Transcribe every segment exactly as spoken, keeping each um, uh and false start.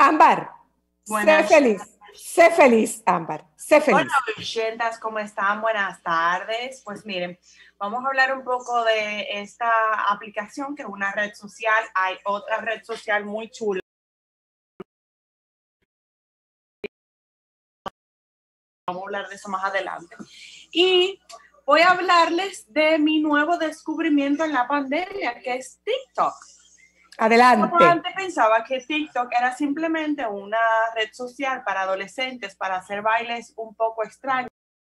Ámbar, sé Buenas. feliz, sé feliz, Ámbar, sé feliz. Hola, oyentas, ¿cómo están? Buenas tardes. Pues miren, vamos a hablar un poco de esta aplicación que es una red social. Hay otra red social muy chula. Vamos a hablar de eso más adelante. Y voy a hablarles de mi nuevo descubrimiento en la pandemia, que es TikTok. Yo Adelante. antes pensaba que TikTok era simplemente una red social para adolescentes para hacer bailes un poco extraños.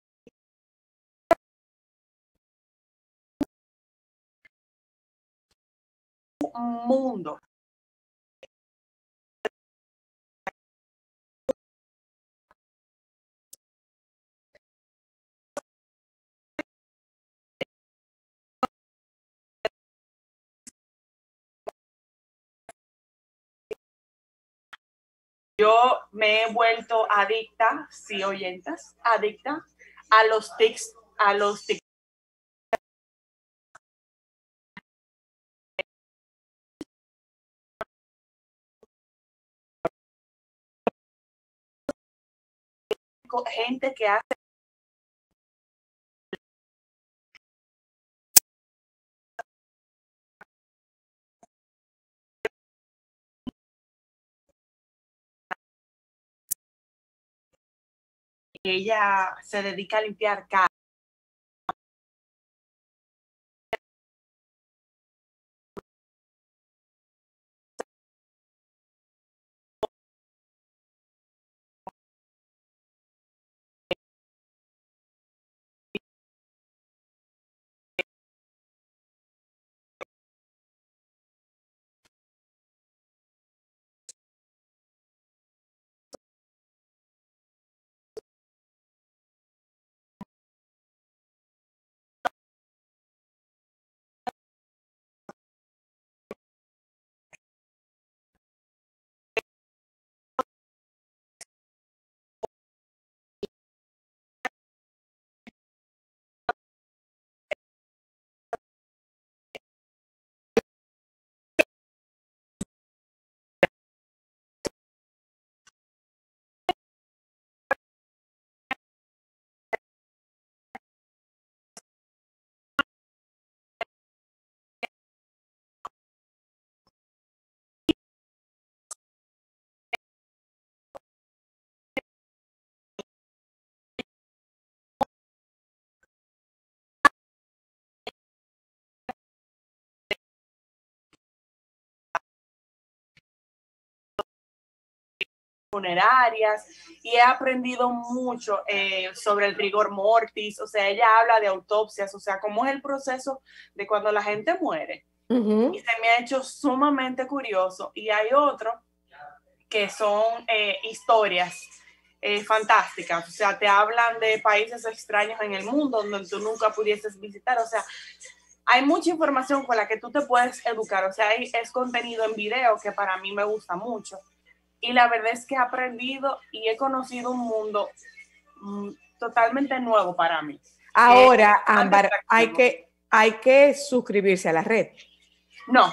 Un mundo. Yo me he vuelto adicta, sí, oyentas, adicta a los tics, a los tics. Gente que hace ella se dedica a limpiar casa. Funerarias y he aprendido mucho eh, sobre el rigor mortis, o sea, ella habla de autopsias, o sea, cómo es el proceso de cuando la gente muere. Uh-huh. Y se me ha hecho sumamente curioso. Y hay otro que son eh, historias eh, fantásticas, o sea, te hablan de países extraños en el mundo donde tú nunca pudieses visitar, o sea, hay mucha información con la que tú te puedes educar, o sea, hay, es contenido en video que para mí me gusta mucho. Y la verdad es que he aprendido y he conocido un mundo mm, totalmente nuevo para mí. Ahora, Ámbar, hay que, hay que suscribirse a la red. No.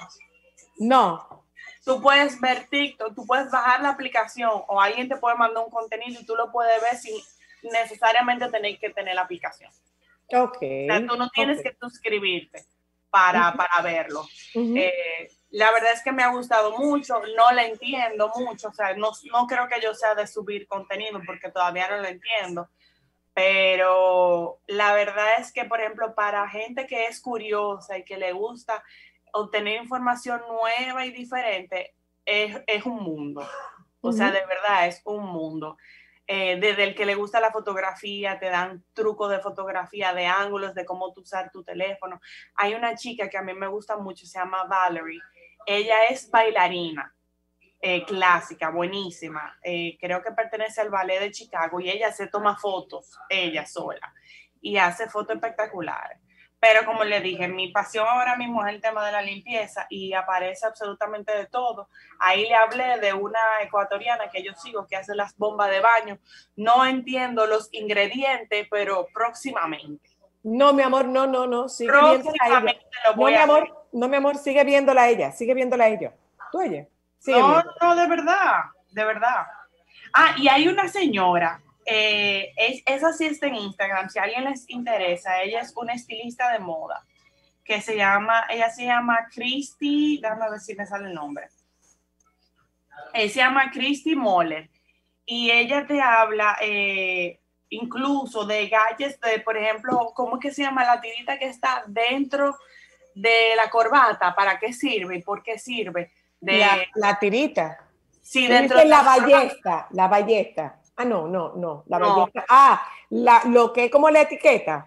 No. Tú puedes ver TikTok, tú puedes bajar la aplicación o alguien te puede mandar un contenido y tú lo puedes ver sin necesariamente tener que tener la aplicación. Ok. O sea, tú no tienes okay. que suscribirte para, uh-huh. para verlo. Uh-huh. Eh, la verdad es que me ha gustado mucho, no la entiendo mucho, o sea, no, no creo que yo sea de subir contenido porque todavía no lo entiendo, pero la verdad es que, por ejemplo, para gente que es curiosa y que le gusta obtener información nueva y diferente, es, es un mundo, o uh-huh. sea, de verdad es un mundo. Eh, desde el que le gusta la fotografía, te dan trucos de fotografía, de ángulos, de cómo tú usar tu teléfono. Hay una chica que a mí me gusta mucho, se llama Valerie. Ella es bailarina eh, clásica, buenísima. Eh, creo que pertenece al ballet de Chicago y ella se toma fotos, ella sola, y hace fotos espectaculares. Pero como le dije, mi pasión ahora mismo es el tema de la limpieza y aparece absolutamente de todo. Ahí le hablé de una ecuatoriana que yo sigo que hace las bombas de baño. No entiendo los ingredientes, pero próximamente. No, mi amor, no, no, no, sigue viéndola a ella. No, mi amor, no, mi amor, sigue viéndola a ella, sigue viéndola a ella. ¿Tú oyes? Sigue no, viendo. no, de verdad. de verdad. Ah, y hay una señora, eh, es, esa sí está en Instagram, si a alguien les interesa, ella es una estilista de moda, que se llama, ella se llama Christy, déjame ver si me sale el nombre. Ella se llama Christy Moller, y ella te habla eh, incluso de gadgets, de, por ejemplo, ¿cómo es que se llama la tirita que está dentro de la corbata? ¿Para qué sirve y por qué sirve? De, la, la tirita. Sí, dentro de la ballesta, la ballesta. Ah, no, no, no, la no. ballesta. Ah, la, lo que es como la etiqueta.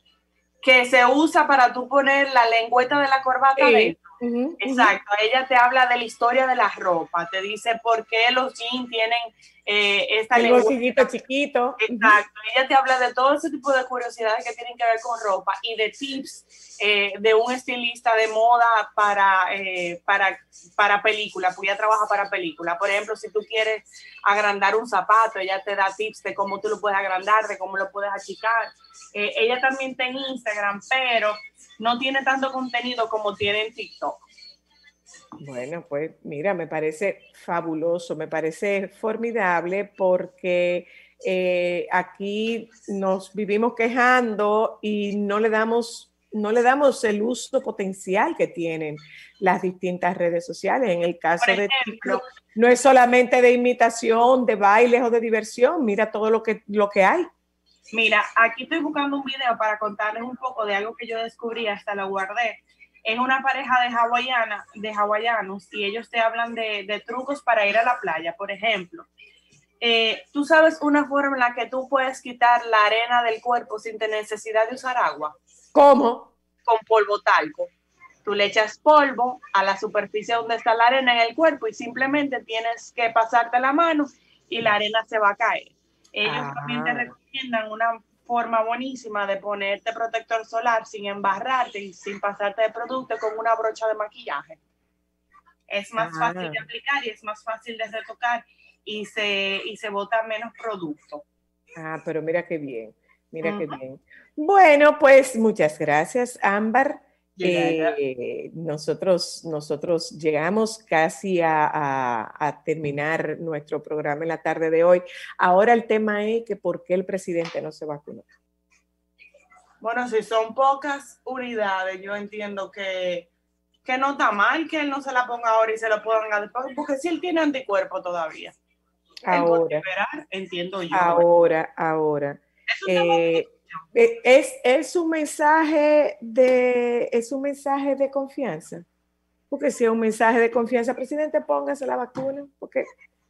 Que se usa para tú poner la lengüeta de la corbata sí. dentro. Uh-huh, Exacto, uh-huh. Ella te habla de la historia de la ropa, te dice por qué los jeans tienen eh, esta el bolsillito chiquito. Exacto, uh-huh. Ella te habla de todo ese tipo de curiosidades que tienen que ver con ropa y de tips eh, de un estilista de moda para, eh, para, para película, pues ella trabaja para película. Por ejemplo, si tú quieres agrandar un zapato, ella te da tips de cómo tú lo puedes agrandar, de cómo lo puedes achicar. Eh, ella también está en Instagram, pero no tiene tanto contenido como tiene en TikTok. Bueno, pues mira, me parece fabuloso, me parece formidable porque eh, aquí nos vivimos quejando y no le damos, no le damos el uso potencial que tienen las distintas redes sociales. En el caso Por de ejemplo, TikTok, no es solamente de imitación, de bailes o de diversión, mira todo lo que, lo que hay. Mira, aquí estoy buscando un video para contarles un poco de algo que yo descubrí, hasta lo guardé. Es una pareja de hawaiana, de hawaianos, y ellos te hablan de, de trucos para ir a la playa. Por ejemplo, eh, tú sabes una forma en la que tú puedes quitar la arena del cuerpo sin tener necesidad de usar agua. ¿Cómo? Con polvo talco. Tú le echas polvo a la superficie donde está la arena en el cuerpo y simplemente tienes que pasarte la mano y la arena se va a caer. Ellos ah. también te recomiendan una forma buenísima de ponerte protector solar sin embarrarte y sin pasarte de producto con una brocha de maquillaje. Es más ah. fácil de aplicar y es más fácil de retocar y se, y se bota menos producto. Ah, pero mira qué bien, mira uh-huh. qué bien. Bueno, pues muchas gracias, Ámbar. Eh, nosotros, nosotros llegamos casi a, a, a terminar nuestro programa en la tarde de hoy. Ahora el tema es que ¿por qué el presidente no se vacunó? Bueno, si son pocas unidades, yo entiendo que, que no está mal que él no se la ponga ahora y se la ponga después, porque si él tiene anticuerpo todavía. Ahora, liberar, entiendo yo. Ahora, ahora. Eh, es, es un mensaje de es un mensaje de confianza, porque si es un mensaje de confianza, presidente, póngase la vacuna, porque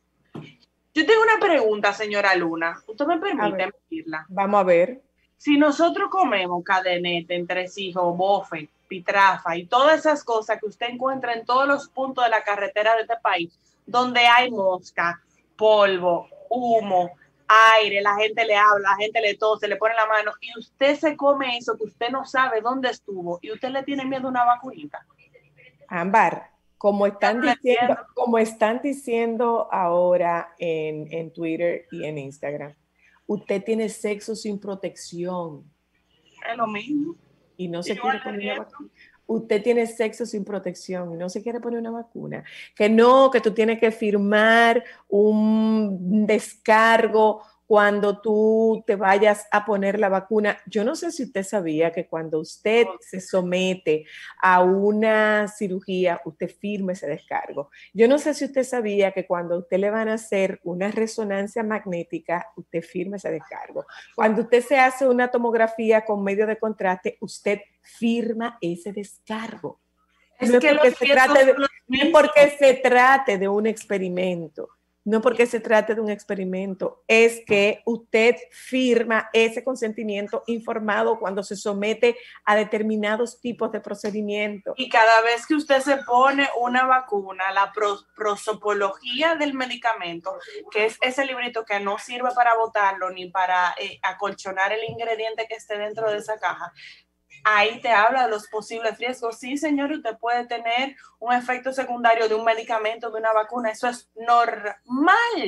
yo tengo una pregunta, señora Luna, usted me permite decirla. Vamos a ver. Si nosotros comemos cadenete, entresijos, bofe, pitrafa y todas esas cosas que usted encuentra en todos los puntos de la carretera de este país, donde hay mosca, polvo, humo, aire, la gente le habla, la gente le tose, le pone la mano, y usted se come eso que usted no sabe dónde estuvo, y usted le tiene miedo a una vacunita. Ámbar, como están diciendo, como están diciendo ahora en, en Twitter y en Instagram, usted tiene sexo sin protección. Es lo mismo. Y no se quiere poner una vacuna. Usted tiene sexo sin protección y no se quiere poner una vacuna. Que no, que tú tienes que firmar un descargo cuando tú te vayas a poner la vacuna. Yo no sé si usted sabía que cuando usted se somete a una cirugía, usted firma ese descargo. Yo no sé si usted sabía que cuando usted le van a hacer una resonancia magnética, usted firma ese descargo. Cuando usted se hace una tomografía con medio de contraste, usted firma ese descargo. Es no, es que porque se trate de, no es porque se trate de un experimento. No porque se trate de un experimento, es que usted firma ese consentimiento informado cuando se somete a determinados tipos de procedimientos. Y cada vez que usted se pone una vacuna, la pros, prosopología del medicamento, que es ese librito que no sirve para botarlo ni para eh, acolchonar el ingrediente que esté dentro de esa caja, ahí te habla de los posibles riesgos. Sí, señor, usted puede tener un efecto secundario de un medicamento, de una vacuna. Eso es normal.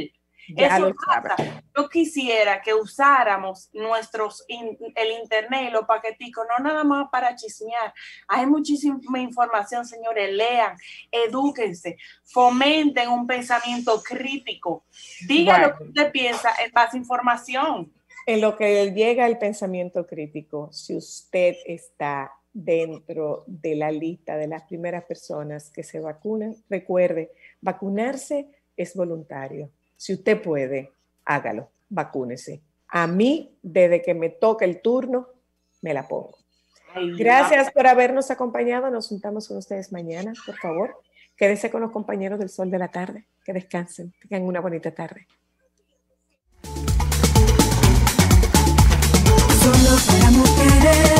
Ya Eso pasa. Yo quisiera que usáramos nuestros in, el internet y los paqueticos, no nada más para chismear. Hay muchísima información, señores. Lean, edúquense, fomenten un pensamiento crítico. Diga bueno. lo que usted piensa en base a información. En lo que llega el pensamiento crítico, si usted está dentro de la lista de las primeras personas que se vacunan, recuerde, vacunarse es voluntario. Si usted puede, hágalo, vacúnese. A mí, desde que me toca el turno, me la pongo. Ay, Gracias por habernos acompañado. Nos juntamos con ustedes mañana, por favor. Quédense con los compañeros del Sol de la Tarde. Que descansen. Tengan una bonita tarde. Solo para mujeres.